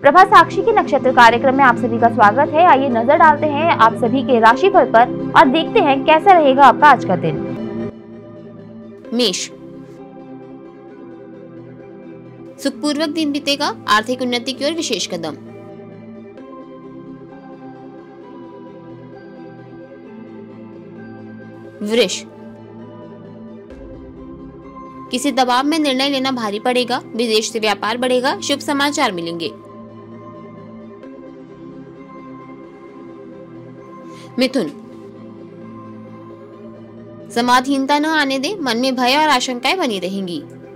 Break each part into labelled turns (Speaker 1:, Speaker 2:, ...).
Speaker 1: प्रभा साक्षी के नक्षत्र कार्यक्रम में आप सभी का स्वागत है। आइए नजर डालते हैं आप सभी के राशिफल पर और देखते हैं कैसा रहेगा आपका आज का दिन।
Speaker 2: मेष, सुखपूर्वक दिन बीतेगा, आर्थिक उन्नति की ओर विशेष कदम। वृष, किसी दबाव में निर्णय लेना भारी पड़ेगा, विदेश से व्यापार बढ़ेगा, शुभ समाचार मिलेंगे। मिथुन, समाधीनता न आने दे, मन में भय और आशंकाएं बनी रहेंगी।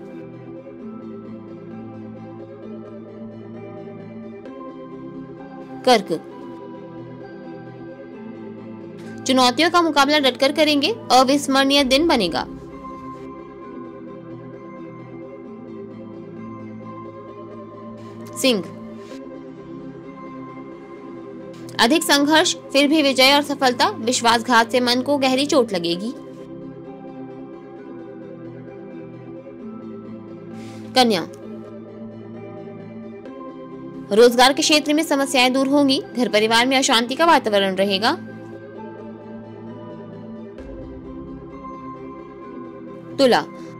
Speaker 2: कर्क, चुनौतियों का मुकाबला डटकर करेंगे, अविस्मरणीय दिन बनेगा। सिंह, अधिक संघर्ष फिर भी विजय और सफलता, विश्वासघात से मन को गहरी चोट लगेगी। कन्या, रोजगार के क्षेत्र में समस्याएं दूर होंगी, घर परिवार में अशांति का वातावरण रहेगा। तुला,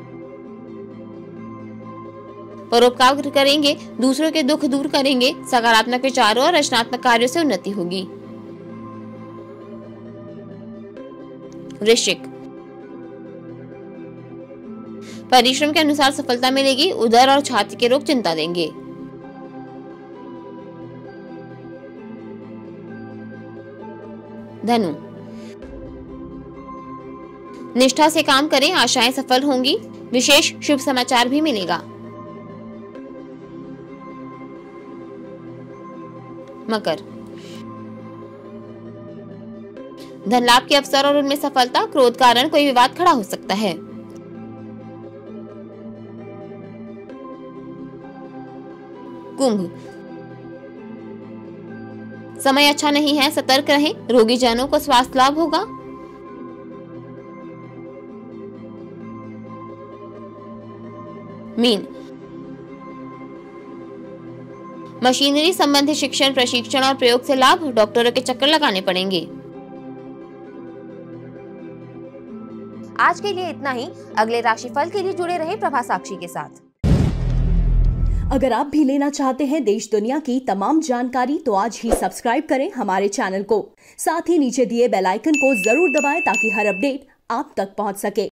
Speaker 2: परोपकार करेंगे, दूसरों के दुख दूर करेंगे, सकारात्मक विचारों और रचनात्मक कार्यों से उन्नति होगी। वृश्चिक, परिश्रम के अनुसार सफलता मिलेगी, उदर और छाती के रोग चिंता देंगे। धनु, निष्ठा से काम करें, आशाएं सफल होंगी, विशेष शुभ समाचार भी मिलेगा। मकर, धन लाभ के अवसर और उनमें सफलता, क्रोध कारण कोई विवाद खड़ा हो सकता है। कुंभ, समय अच्छा नहीं है, सतर्क रहें, रोगी जनों को स्वास्थ्य लाभ होगा। मीन, मशीनरी संबंधी शिक्षण, प्रशिक्षण और प्रयोग से लाभ, डॉक्टरों के चक्कर लगाने पड़ेंगे।
Speaker 1: आज के लिए इतना ही। अगले राशिफल के लिए जुड़े रहे प्रभा साक्षी के साथ।
Speaker 3: अगर आप भी लेना चाहते हैं देश दुनिया की तमाम जानकारी तो आज ही सब्सक्राइब करें हमारे चैनल को। साथ ही नीचे दिए बेल आइकन को जरूर दबाएं ताकि हर अपडेट आप तक पहुंच सके।